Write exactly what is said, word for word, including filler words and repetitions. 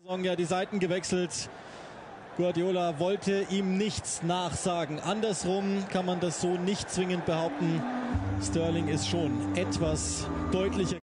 Ja, die Seiten gewechselt. Guardiola wollte ihm nichts nachsagen. Andersrum kann man das so nicht zwingend behaupten. Sterling ist schon etwas deutlicher.